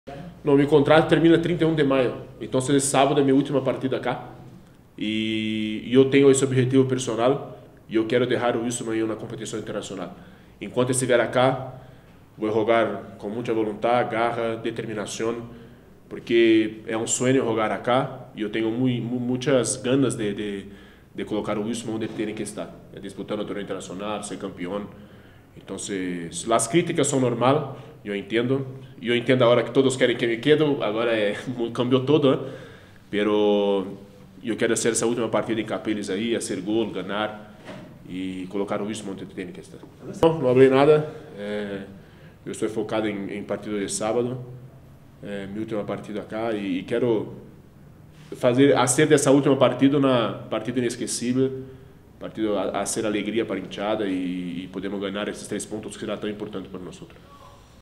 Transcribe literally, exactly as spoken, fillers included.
No, meu contrato termina trinta e um de maio, então esse sábado é minha última partida cá e eu tenho esse objetivo personal e eu quero deixar isso em uma competição internacional. Enquanto estiver cá, vou jogar com muita vontade, garra, determinação, porque é um sonho jogar cá e eu tenho muito, muitas ganas de, de, de colocar o Wilson onde tem que estar, é disputando o torneio internacional, ser campeão. Então, as críticas são normal, eu entendo. E eu entendo agora que todos querem que me quede, agora é, cambiou todo, né? Pero eu quero fazer essa última partida em Capeles aí, fazer gol, ganhar e colocar o Wilson onde tem que estar. Não, não falei nada, é, eu estou focado em, em partido de sábado, é, minha última partida cá e, e quero fazer, fazer dessa última partida uma partida inesquecível, partido a, a ser alegria para a hinchada e, e podemos ganhar esses três pontos que será tão importante para nós outros.